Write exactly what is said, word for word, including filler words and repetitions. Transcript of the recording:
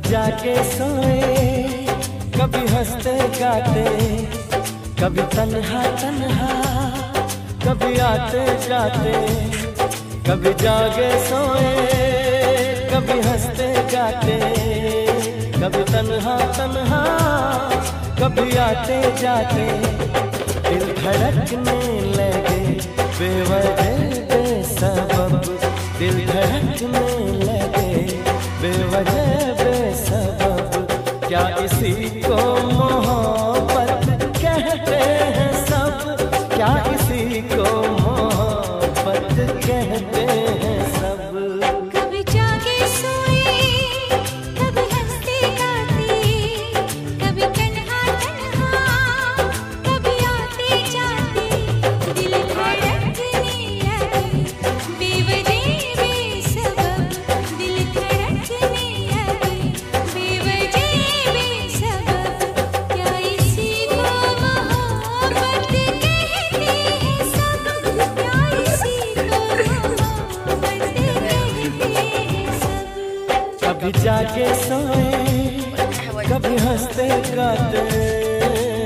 जाके सोए, कभी हंसते गाते, कभी तन्हा तन्हा, कभी आते जाते, कभी जागे सोए, कभी हंसते गाते, कभी तन्हा तन्हा, कभी आते जाते, दिल धड़कने लगे बेवजह बेसबब, दिल धड़कने लगे बेवजह बेसबब, क्या इसी को मोहब्बत कहते हैं सब, क्या इसी को मोहब्बत कहते हैं सब। कभी जागे सोए, कभी हंसते गाते, कभी तन्हा तन्हा, कभी आते जाते, दिल धड़कने लगे बेवजह बेसबब, दिल धड़कने लगे बेवजह बेसबब, क्या इसी को मोहब्बत कहते हैं सब, क्या इसी को मोहब्बत कहते हैं सब। कभी जाके सोए, कभी हंसते गाते।